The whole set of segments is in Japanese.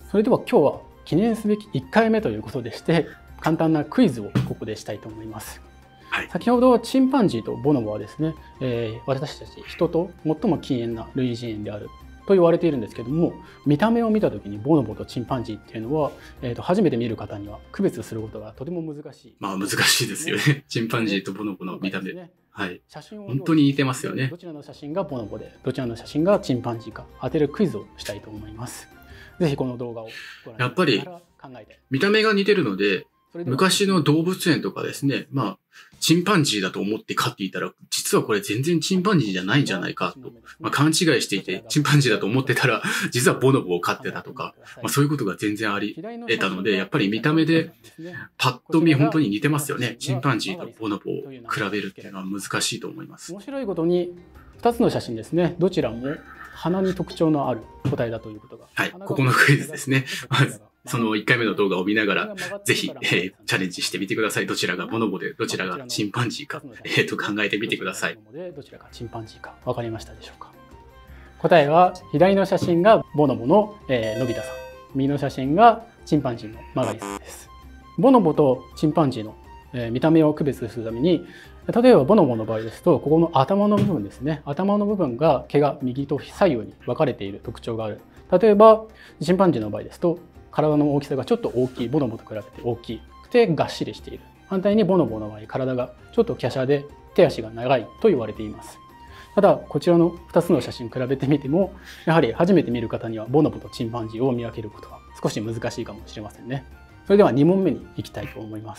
それでは今日は記念すべき1回目ということでして、簡単なクイズをここでしたいと思います。 はい、 先ほどチンパンジーとボノボはですね、私たち人と最も禁煙な類人猿であると言われているんですけども、見た目を見た時にボノボとチンパンジーっていうのは、初めて見る方には区別することがとても難しい。 難しいですよね。チンパンジーとボノボの見た目。はい。 写真を本当に似てますよね。 どちらの写真がボノボで、どちらの写真がチンパンジーか当てるクイズをしたいと思います。ぜひこの動画をご覧いただきながら考えて。 見た目が似てるので、昔の動物園とかですね、チンパンジーだと思って飼っていたら、実はこれ全然チンパンジーじゃないんじゃないかと、勘違いしていて、チンパンジーだと思ってたら、実はボノボを飼ってたとか、そういうことが全然あり得たので、やっぱり見た目でパッと見本当に似てますよね。チンパンジーとボノボを比べるっていうのは難しいと思います。 面白いことに、2つの写真ですね、どちらも鼻に特徴のある個体だということが。 はい、ここのクイズですね。まずその1回目の動画を見ながら、ぜひ、チャレンジしてみてください。どちらがボノボで、どちらがチンパンジーか、考えてみてください。 どちらがチンパンジーか、わかりましたでしょうか。答えは、左の写真がボノボの、のび太さん。右の写真がチンパンジーのマガリさんです。ボノボとチンパンジーの、見た目を区別するために、例えばボノボの場合ですと、ここの頭の部分ですね。頭の部分が毛が右と左右に分かれている特徴がある。例えば、チンパンジーの場合ですと、体の大きさがちょっと大きい、ボノボと比べて大きくてがっしりしている。反対にボノボの場合、体がちょっと華奢で手足が長いと言われています。ただ、こちらの2つの写真比べてみても、やはり初めて見る方にはボノボとチンパンジーを見分けることは少し難しいかもしれませんね。それでは2問目に行きたいと思います。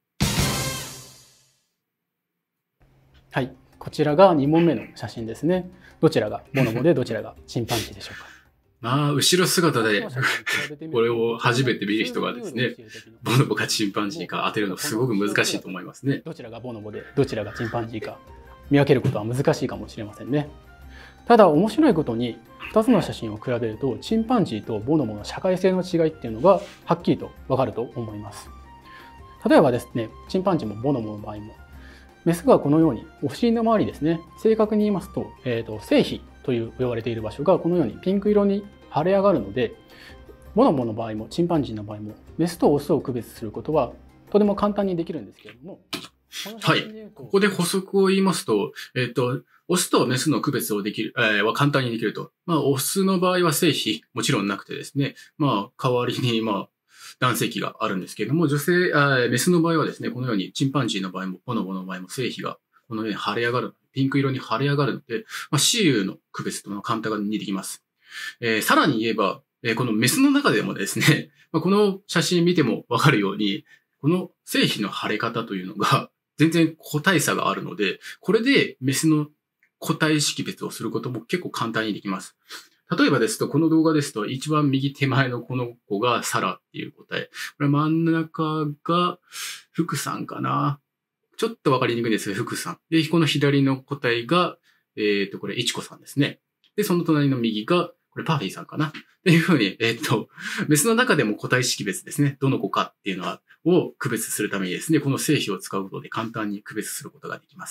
はい、こちらが2問目の写真ですね。どちらがボノボでどちらがチンパンジーでしょうか。 後ろ姿でこれを初めて見る人がですね、ボノボかチンパンジーか当てるのすごく難しいと思いますね。 どちらがボノボでどちらがチンパンジーか見分けることは難しいかもしれませんね。ただ面白いことに2つの写真を比べるとチンパンジーとボノボの社会性の違いっていうのがはっきりとわかると思います。例えばですね、チンパンジーもボノボの場合もメスがこのようにお尻の周りですね、正確に言いますと、性皮と呼ばれている場所がこのようにピンク色に腫れ上がるので、ボノボの場合もチンパンジーの場合もメスとオスを区別することはとても簡単にできるんですけれども、 はい、ここで補足を言いますと、オスとメスの区別をできる、は簡単にできると。オスの場合は性皮もちろんなくてですね、代わりに男性器があるんですけれども、メスの場合はですね、このようにチンパンジーの場合もボノボの場合も性皮がこのように腫れ上がる、ピンク色に腫れ上がるので、雌雄の区別というのは簡単にできます。さらに言えば、このメスの中でもですね、この写真見てもわかるように、この性皮の腫れ方というのが全然個体差があるので、これでメスの個体識別をすることも結構簡単にできます。例えばですと、この動画ですと、一番右手前のこの子がサラっていう個体。これ真ん中が福さんかな。ちょっとわかりにくいんですが、福さん。で、この左の個体が、これ、いちこさんですね。で、その隣の右が、これパフィーさんかな。っていうふうに、メスの中でも個体識別ですね。どの子かっていうのを区別するためにですね、この性皮を使うことで簡単に区別することができます。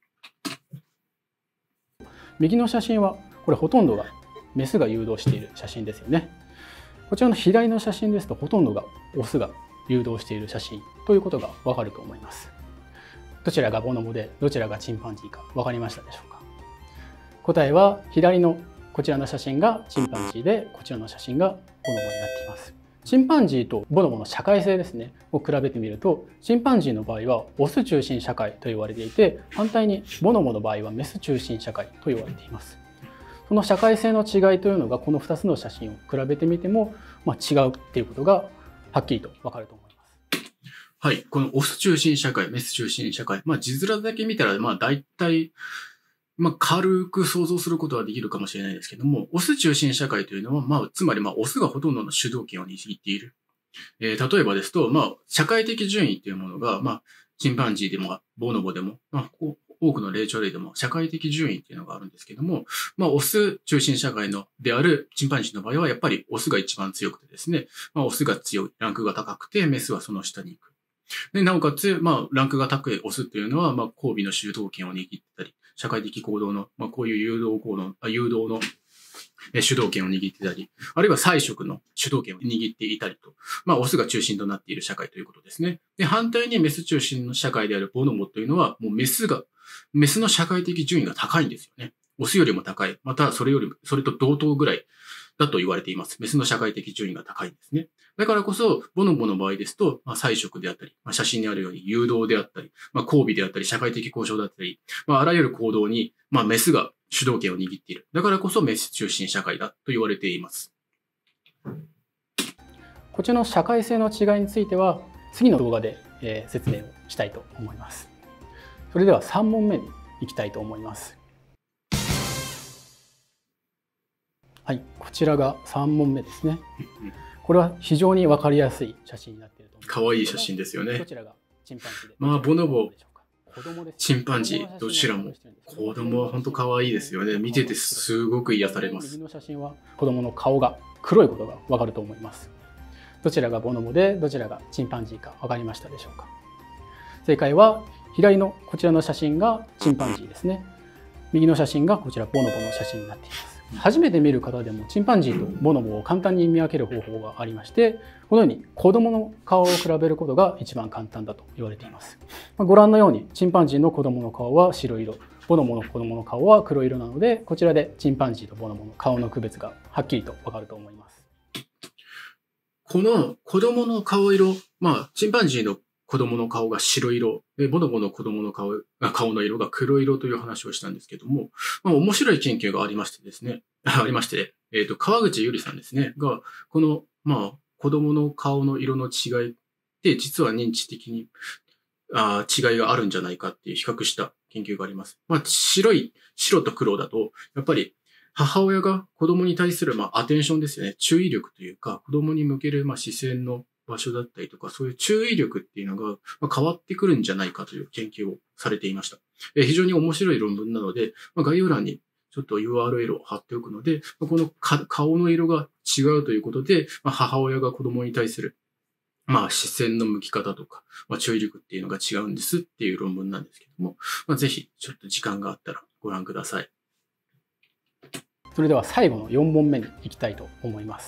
右の写真は、これほとんどがメスが誘導している写真ですよね。こちらの左の写真ですと、ほとんどがオスが誘導している写真ということがわかると思います。どちらがボノボでどちらがチンパンジーか分かりましたでしょうか。答えは左のこちらの写真がチンパンジーで、こちらの写真がボノボになっています。チンパンジーとボノボの社会性ですねを比べてみると、チンパンジーの場合はオス中心社会と言われていて、反対にボノボの場合はメス中心社会と言われています。その社会性の違いというのがこの2つの写真を比べてみても、違うっていうことがはっきりと分かると思います。 はい。このオス中心社会、メス中心社会。字面だけ見たら、大体、軽く想像することはできるかもしれないですけども、オス中心社会というのは、つまり、オスがほとんどの主導権を握っている。例えばですと、社会的順位というものが、チンパンジーでも、ボノボでも、多くの霊長類でも社会的順位っていうのがあるんですけども、オス中心社会であるチンパンジーの場合は、やっぱりオスが一番強くてですね、オスが強い、ランクが高くて、メスはその下に行く。で、なおかつ、ランクが高いオスっていうのは、交尾の主導権を握ってたり、社会的行動の、こういう誘導の主導権を握っていたり、あるいは菜食の主導権を握っていたりと、オスが中心となっている社会ということですね。で、反対にメス中心の社会であるボノボというのは、もうメスの社会的順位が高いんですよね。オスよりも高い。また、それと同等ぐらいだと言われています。メスの社会的順位が高いんですね。だからこそ、ボノボの場合ですと、菜食であったり、写真にあるように誘導であったり、交尾であったり、社会的交渉だったり、あらゆる行動に、メスが主導権を握っている。だからこそメス中心社会だと言われています。 こちらの社会性の違いについては、次の動画で、説明をしたいと思います。それでは3問目に行きたいと思います。はい、こちらが3問目ですね。これは非常に分かりやすい写真になっていると思います。 かわいい写真ですよね。 どちらがチンパンジーで、 ボノボ、チンパンジー、どちらも子供は本当かわいいですよね。見ててすごく癒されます。 右の写真は子供の顔が黒いことが分かると思います。どちらがボノボでどちらがチンパンジーか分かりましたでしょうか。正解は左のこちらの写真がチンパンジーですね。右の写真がこちらボノボの写真になっています。初めて見る方でもチンパンジーとボノボを簡単に見分ける方法がありまして、このように子供の顔を比べることが一番簡単だと言われています。ご覧のようにチンパンジーの子供の顔は白色、ボノボの子供の顔は黒色なので、こちらでチンパンジーとボノボの顔の区別がはっきりとわかると思います。 この子供の顔色、チンパンジーの子供の顔が白色、ボノボの子供の顔の色が黒色という話をしたんですけども、面白い研究がありましてですね、川口ゆりさんですね、が、この、子供の顔の色の違いって実は認知的に、違いがあるんじゃないかっていう比較した研究があります。白と黒だと、やっぱり母親が子供に対する、アテンションですよね、注意力というか、子供に向ける、視線の場所だったりとか、そういう注意力っていうのが変わってくるんじゃないかという研究をされていました。非常に面白い論文なので、概要欄にちょっと URL を貼っておくので、この顔の色が違うということで、母親が子供に対する、視線の向き方とか、注意力っていうのが違うんですっていう論文なんですけども、ぜひちょっと時間があったらご覧ください。 それでは最後の4問目に行きたいと思います。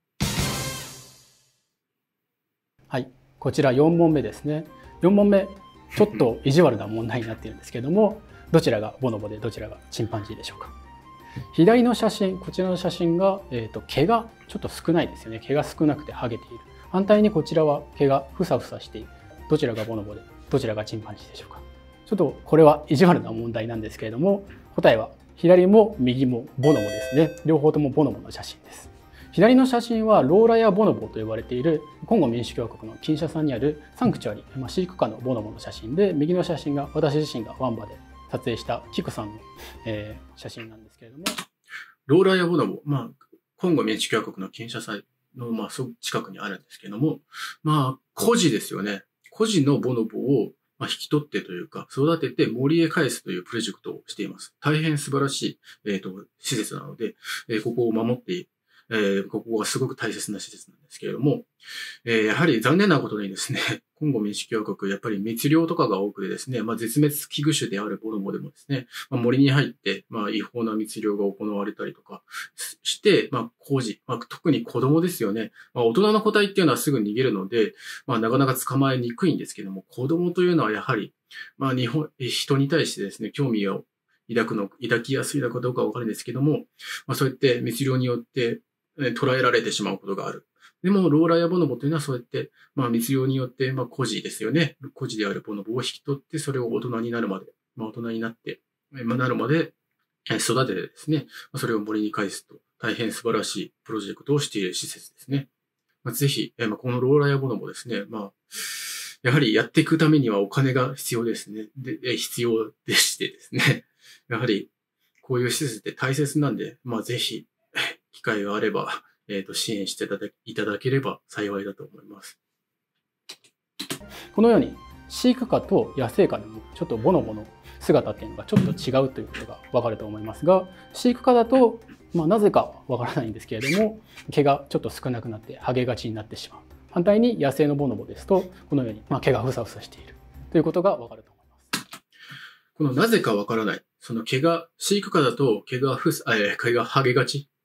はい、こちら4問目ですね。4問目、ちょっと意地悪な問題になっているんですけれども、どちらがボノボでどちらがチンパンジーでしょうか。左の写真、こちらの写真が、毛がちょっと少ないですよね。毛が少なくてハゲている。反対にこちらは毛がふさふさしている。どちらがボノボでどちらがチンパンジーでしょうか。ちょっとこれは意地悪な問題なんですけれども、答えは左も右もボノボですね。両方ともボノボの写真です。左の写真はローラやボノボと呼ばれているコンゴ民主共和国のキンシャサにあるサンクチュアリ、飼育下のボノボの写真で、右の写真が私自身がワンバで撮影したキクさんの、写真なんですけれども、 ローラやボノボ、コンゴ民主共和国のキンシャサの近くにあるんですけども、孤児ですよね。孤児のボノボを引き取ってというか、育てて森へ返すというプロジェクトをしています。大変素晴らしい、施設なので、ここを守ってここがすごく大切な施設なんですけれども、やはり残念なことにですね、コンゴ民主共和国、やっぱり密猟とかが多くてですね、絶滅危惧種であるボノボでもですね、森に入って、違法な密猟が行われたりとかして、孤児、特に子供ですよね。大人の個体っていうのはすぐ逃げるので、なかなか捕まえにくいんですけども、子供というのはやはり、人に対してですね、興味を抱きやすいのかどうかわかるんですけども、そうやって密猟によって、捉えられてしまうことがある。でも、ローラやボノボというのはそうやって、密猟によって、孤児ですよね。孤児であるボノボを引き取って、それを大人になるまで、大人になって、なるまで育ててですね、それを森に返すと、大変素晴らしいプロジェクトをしている施設ですね。ぜひ、このローラやボノボですね、やはりやっていくためにはお金が必要ですね。必要でしてですね。やはり、こういう施設って大切なんで、ぜひ、機会があれば、支援していただければ幸いだと思います。 このように飼育下と野生下でもちょっとボノボの姿っていうのがちょっと違うということがわかると思いますが、飼育下だと、なぜかはわからないんですけれども、毛がちょっと少なくなってハゲがちになってしまう。反対に野生のボノボですと、このように毛がふさふさしているということがわかると思います。 このなぜかわからない。その飼育下だと毛がハゲがち。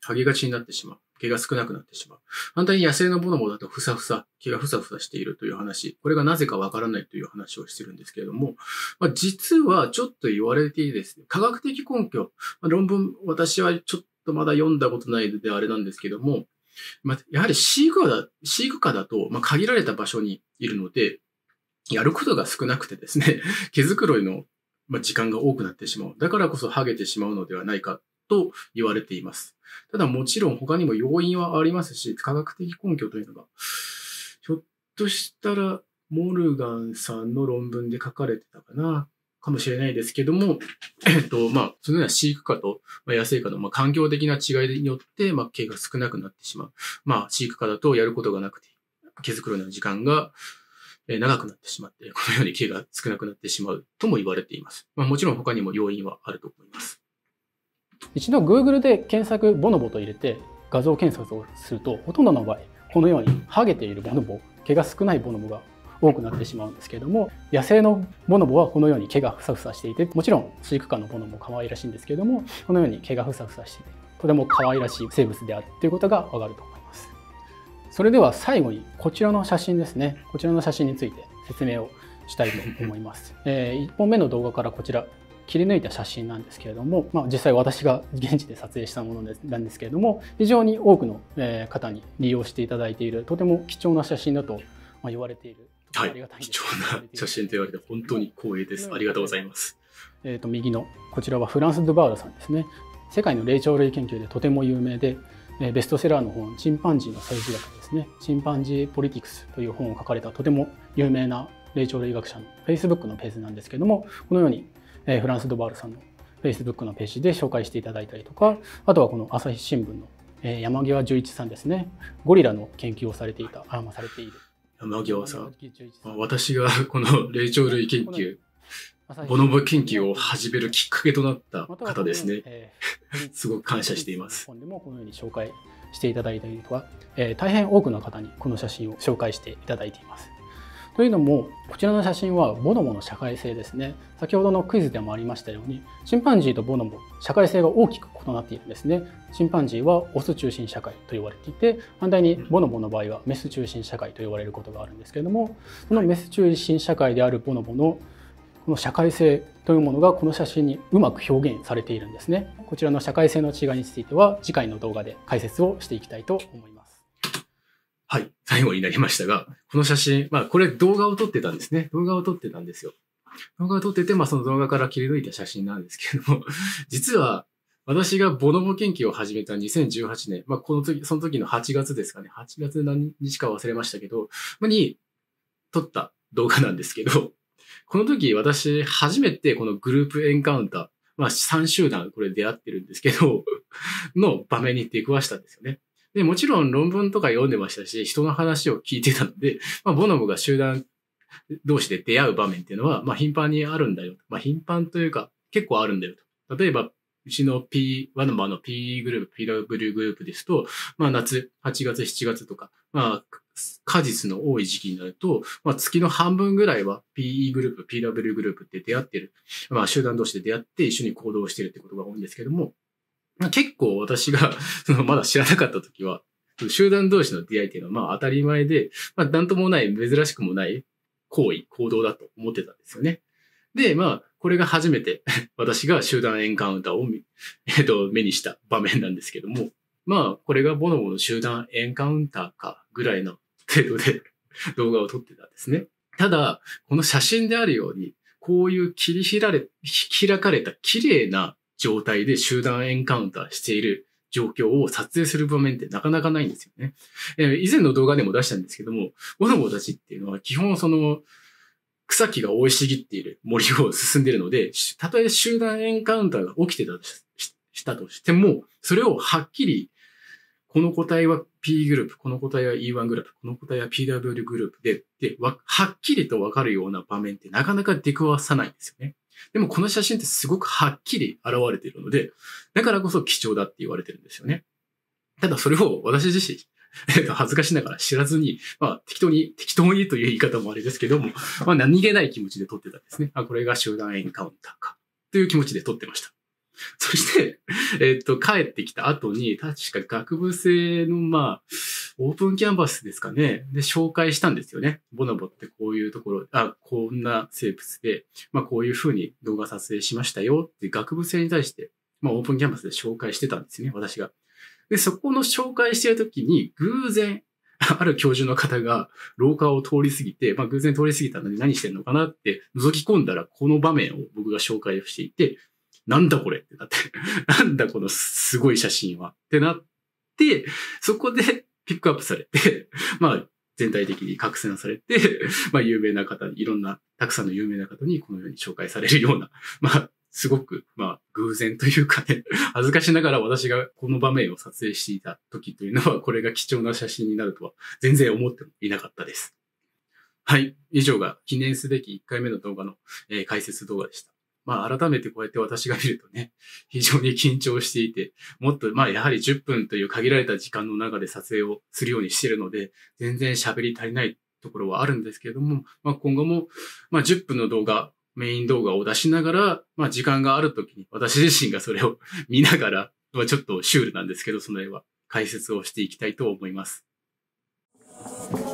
剥げがちになってしまう。毛が少なくなってしまう。反対に野生のボノボだとふさふさ、毛がふさふさしているという話。これがなぜかわからないという話をしてるんですけれども、実はちょっと言われていいですね。科学的根拠、論文、私はちょっとまだ読んだことないのであれなんですけども、やはり飼育下だと、限られた場所にいるので、やることが少なくてですね、毛づくろいの時間が多くなってしまう。だからこそ剥げてしまうのではないかと言われています。ただもちろん他にも要因はありますし、科学的根拠というのが、ひょっとしたらモルガンさんの論文で書かれてたかもしれないですけども、そのような飼育下と野生下の環境的な違いによって、毛が少なくなってしまう。飼育下だとやることがなくて、毛づくろいの時間が長くなってしまって、このように毛が少なくなってしまうとも言われています。もちろん他にも要因はあると思います。 一度 Google で検索ボノボと入れて画像検索をすると、ほとんどの場合このように剥げているボノボ、毛が少ないボノボが多くなってしまうんですけれども、野生のボノボはこのように毛がふさふさしていて、もちろん飼育下のボノボも可愛らしいんですけれども、このように毛がふさふさしていて、とても可愛らしい生物であるということがわかると思います。それでは最後にこちらの写真ですね。こちらの写真について説明をしたいと思います。1本目の動画からこちら切り抜いた写真なんですけれども、実際私が現地で撮影したものなんですけれども、非常に多くの方に利用していただいている、とても貴重な写真だと言われている。 はい、貴重な写真と言われて本当に光栄です。ありがとうございます。 右のこちらはフランス・ドゥバールさんですね。世界の霊長類研究でとても有名で、ベストセラーの本、チンパンジーの政治学ですね、チンパンジー・ポリティクスという本を書かれたとても有名な霊長類学者の Facebook のページなんですけども、このようにフランス・ドバールさんの Facebook のページで紹介していただいたりとか、あとはこの朝日新聞の山際十一さんですね、ゴリラの研究をされている山際さん、私がこの霊長類研究、ボノボ研究を始めるきっかけとなった方ですね。すごく感謝しています。 本でもこのように紹介していただいたりとか、大変多くの方にこの写真を紹介していただいています。というのも、こちらの写真はボノボの社会性ですね。先ほどのクイズでもありましたように、チンパンジーとボノボ、社会性が大きく異なっているんですね。チンパンジーはオス中心社会と言われていて、反対にボノボの場合はメス中心社会と言われることがあるんですけれども、そのメス中心社会であるボノボのこの社会性というものがこの写真にうまく表現されているんですね。こちらの社会性の違いについては次回の動画で解説をしていきたいと思います。 はい。最後になりましたが、この写真、これ動画を撮ってたんですね。動画を撮ってたんですよ。動画を撮ってて、その動画から切り抜いた写真なんですけれども、実は、私がボノボ研究を始めた2018年、その時の8月ですかね。8月何日か忘れましたけど、に撮った動画なんですけど、この時私初めてこのグループエンカウンター、3集団これ出会ってるんですけど、の場面に出くわしたんですよね。で、もちろん論文とか読んでましたし、人の話を聞いてたので、ボノボが集団同士で出会う場面っていうのは、頻繁にあるんだよ。頻繁というか、結構あるんだよと。例えば、うちのワノマの P グループ、PW グループですと、夏、8月、7月とか、果実の多い時期になると、月の半分ぐらいは PE グループ、PW グループって出会ってる。集団同士で出会って一緒に行動してるってことが多いんですけども、結構私がまだ知らなかった時は、集団同士の出会いっていうのは当たり前で、なんともない、珍しくもない行動だと思ってたんですよね。で、これが初めて私が集団エンカウンターを目にした場面なんですけども、これがボノボの集団エンカウンターかぐらいの程度で動画を撮ってたんですね。ただ、この写真であるように、こういう開かれた綺麗な状態で集団エンカウンターしている状況を撮影する場面ってなかなかないんですよね。以前の動画でも出したんですけども、ボノボたちっていうのは基本草木が生い茂っている森を進んでいるので、たとえ集団エンカウンターが起きてしたとしても、それをはっきり、この個体は P グループ、この個体は E1 グループ、この個体は PW グループで、はっきりとわかるような場面ってなかなか出くわさないんですよね。でもこの写真ってすごくはっきり現れているので、だからこそ貴重だって言われてるんですよね。ただそれを私自身、恥ずかしながら知らずに、適当にという言い方もあれですけども、何気ない気持ちで撮ってたんですね。これが集団エンカウンターか。という気持ちで撮ってました。 そして、帰ってきた後に、確か学部生の、オープンキャンバスですかね。で、紹介したんですよね。ボノボってこういうところ、こんな生物で、こういう風に動画撮影しましたよって学部生に対して、オープンキャンバスで紹介してたんですよね、私が。で、そこの紹介してるときに、偶然、ある教授の方が廊下を通り過ぎて、偶然通り過ぎたのに何してんのかなって覗き込んだら、この場面を僕が紹介をしていて、なんだこれってなって、なんだこのすごい写真はってなって、そこでピックアップされて、全体的に拡散されて、有名な方に、いろんな、たくさんの有名な方にこのように紹介されるような、すごく、偶然というかね、恥ずかしながら私がこの場面を撮影していた時というのは、これが貴重な写真になるとは全然思ってもいなかったです。はい。以上が記念すべき1回目の動画の、解説動画でした。改めてこうやって私が見るとね、非常に緊張していて、もっと、やはり10分という限られた時間の中で撮影をするようにしているので、全然喋り足りないところはあるんですけれども、今後も、10分の動画、メイン動画を出しながら、時間があるときに私自身がそれを見ながら、ちょっとシュールなんですけど、その絵は解説をしていきたいと思います。